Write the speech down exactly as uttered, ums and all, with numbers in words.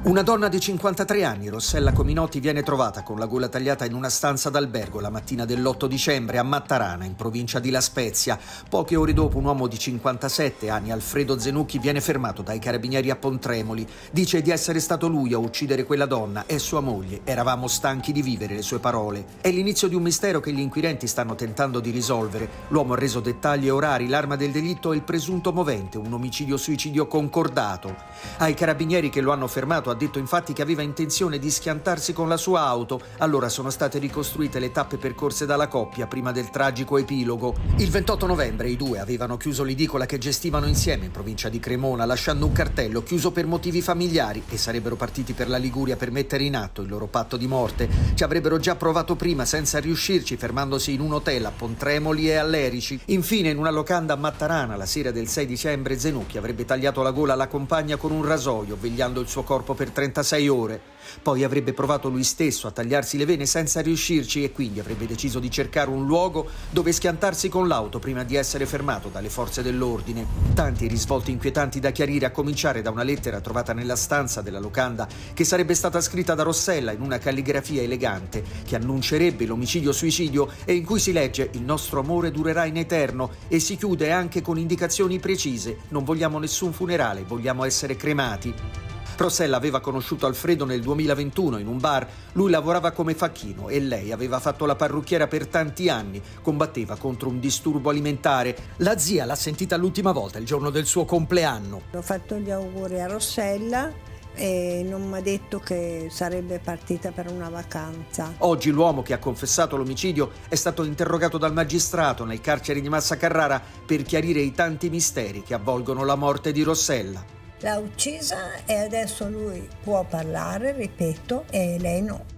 Una donna di cinquantatré anni, Rossella Cominotti, viene trovata con la gola tagliata in una stanza d'albergo la mattina dell'otto dicembre a Mattarana, in provincia di La Spezia. Poche ore dopo un uomo di cinquantasette anni, Alfredo Zenucchi, viene fermato dai carabinieri a Pontremoli. Dice di essere stato lui a uccidere quella donna e sua moglie. Eravamo stanchi di vivere, le sue parole. È l'inizio di un mistero che gli inquirenti stanno tentando di risolvere. L'uomo ha reso dettagli e orari, l'arma del delitto e il presunto movente, un omicidio-suicidio concordato. Ai carabinieri che lo hanno fermato ha detto infatti che aveva intenzione di schiantarsi con la sua auto. Allora sono state ricostruite le tappe percorse dalla coppia prima del tragico epilogo. Il ventotto novembre i due avevano chiuso l'edicola che gestivano insieme in provincia di Cremona, lasciando un cartello chiuso per motivi familiari, e sarebbero partiti per la Liguria per mettere in atto il loro patto di morte. Ci avrebbero già provato prima senza riuscirci, fermandosi in un hotel a Pontremoli e a Lerici. Infine, in una locanda a Mattarana, la sera del sei dicembre, Zenucchi avrebbe tagliato la gola alla compagna con un rasoio, vegliando il suo corpo per trentasei ore. Poi avrebbe provato lui stesso a tagliarsi le vene senza riuscirci e quindi avrebbe deciso di cercare un luogo dove schiantarsi con l'auto prima di essere fermato dalle forze dell'ordine. Tanti risvolti inquietanti da chiarire, a cominciare da una lettera trovata nella stanza della locanda che sarebbe stata scritta da Rossella in una calligrafia elegante che annuncerebbe l'omicidio-suicidio e in cui si legge: «Il nostro amore durerà in eterno», e si chiude anche con indicazioni precise: «Non vogliamo nessun funerale, vogliamo essere cremati». Rossella aveva conosciuto Alfredo nel duemilaventuno in un bar. Lui lavorava come facchino e lei aveva fatto la parrucchiera per tanti anni, combatteva contro un disturbo alimentare. La zia l'ha sentita l'ultima volta il giorno del suo compleanno. Ho fatto gli auguri a Rossella e non mi ha detto che sarebbe partita per una vacanza. Oggi l'uomo che ha confessato l'omicidio è stato interrogato dal magistrato nel carcere di Massa Carrara per chiarire i tanti misteri che avvolgono la morte di Rossella. L'ha uccisa e adesso lui può parlare, ripeto, e lei no.